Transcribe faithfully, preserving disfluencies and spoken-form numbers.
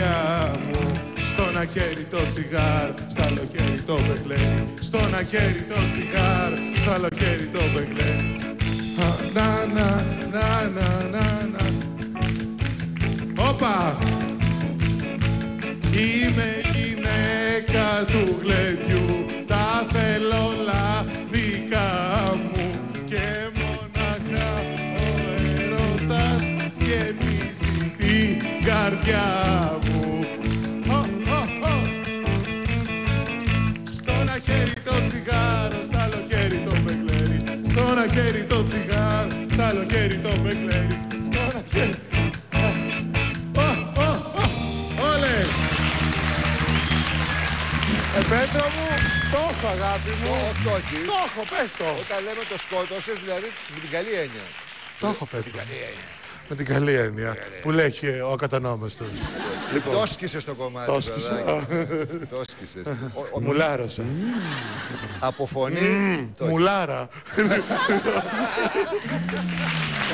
καρδιά μου. Στο να χέρι το τσιγάρο, στα άλλο χέρι το μπεγλέρι. Στο να χέρι το τσιγάρο, στα άλλο χέρι το μπεγλέρι. Να, να, να, να, να, να. Όπα! Είμαι γυναίκα του γλεντιού, τα θέλω όλα δικά μου και μονάχα ο έρωτας γεμίζει την καρδιά μου. Ho, ho, ho. Στο ένα χέρι το τσιγάρο, στο άλλο χέρι το μπεγλέρι. Στο ένα χέρι το τσιγάρο, στο άλλο χέρι το μπεγλέρι. Στο ένα χέρι... Ε, Πέτρο μου, το έχω αγάπη μου. Όχι, όχι. Το έχω, πες το. Όταν λέμε το σκότωσες, δηλαδή με την καλή έννοια. Το έχω, Πέτρο. Με την καλή έννοια που λέει ο ακατανόμαστος. Λοιπόν, το σκίσες το κομμάτι. Το σκίσα. Το σκίσες. Μουλάρωσα. Από φωνή. Μουλάρα.